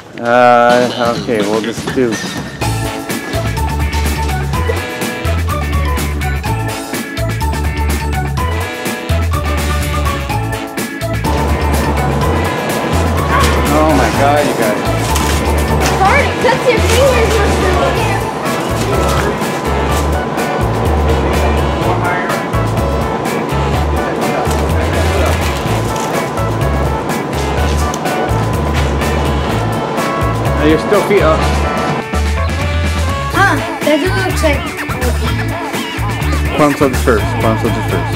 Okay, we'll just do. Oh my God, you guys. Hard, it cuts your fingers, Mr. William. Your still feet up. That looks like. Palm soldiers first. Palm soldiers first.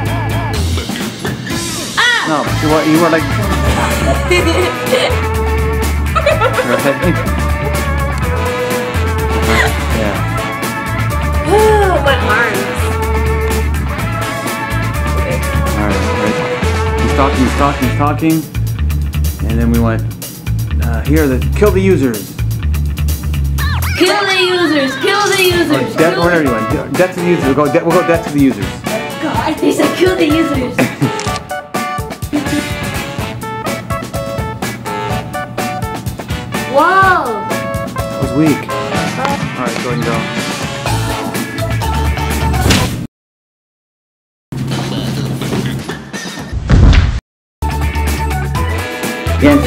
Ah! No, you were like. Yeah. Oh, my arms. Alright. He's talking. And then we went. Here, kill the users. Kill the users! Kill the users! Whatever you want. Death to the users. We'll go death to the users. God, he said kill the users. Whoa! It was weak. Alright, go ahead and go. Again.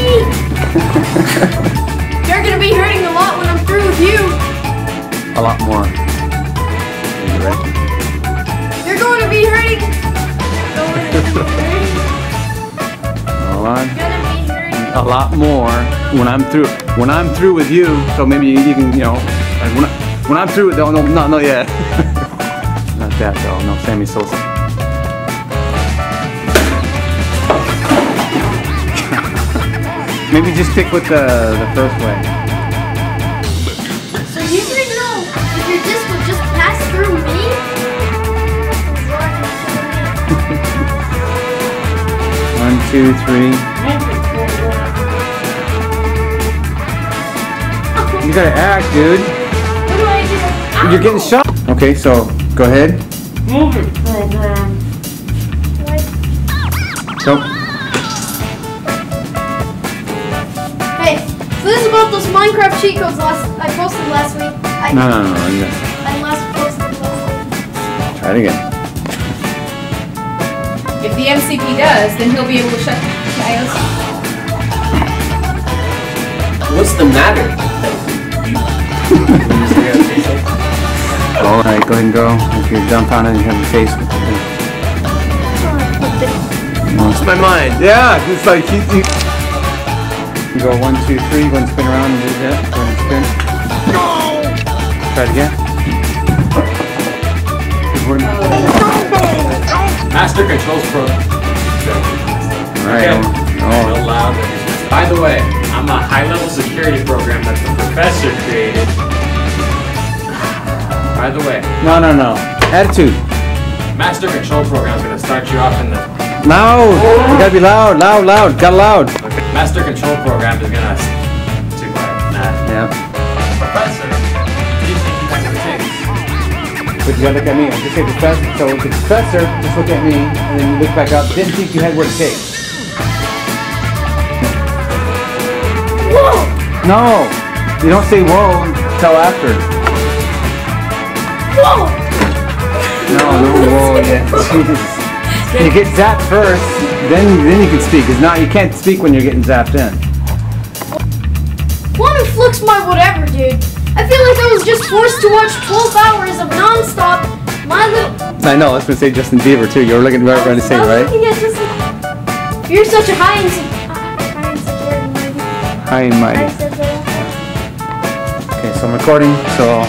You're gonna be hurting a lot when I'm through with you. A lot more. Are you ready? You're going to be hurting. Hold on. You're gonna be hurting. A lot more when I'm through. When I'm through with you, so maybe you can, like when I'm through with no, yeah. Not that though. No, Sammy Sosa. Maybe just stick with the first way. So you didn't know if your disc would just pass through me? 1, 2, 3. You gotta act, dude. What do I do? You're getting shot. Okay, so go ahead. Move it, program. Go. Hey, so this is about those Minecraft cheat codes I posted last week. No. I last posted last week. Try it again. If the MCP does, then he'll be able to shut Chaos. What's the matter? Alright, go ahead and go. If you're dumbfounded and you have your face. What's my mind? Yeah, it's like you go 1, 2, 3, go and spin around and do that. Go and spin. Try it again. Master controls pro. Alright. Real loud. By the way, I'm a high-level security program that the professor created. By the way. No. Attitude. Master control program is gonna start you off in the. Loud. You gotta be loud. Got loud. Okay. Master control program is gonna. Too quiet. Nah. Yeah. Professor, do you think you have what it takes? But you gotta look at me. I just say professor. So the professor, just look at me, and then you look back up. Didn't think you had what it takes. Whoa! No, you don't say whoa until after. Whoa! No, whoa, yeah. Jesus. You get zapped first, then you can speak. It's not, you can't speak when you're getting zapped in. Quantum Flux my whatever, dude. I feel like I was just forced to watch 12 hours of non-stop My Little... I know, I was going to say Justin Bieber too. You were looking right around to say, right? Yeah, you're such a high and mighty. High and mighty. Okay, so I'm recording, so...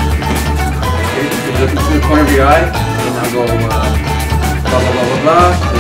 Look into the corner of your eye, and I'll go blah blah blah blah blah.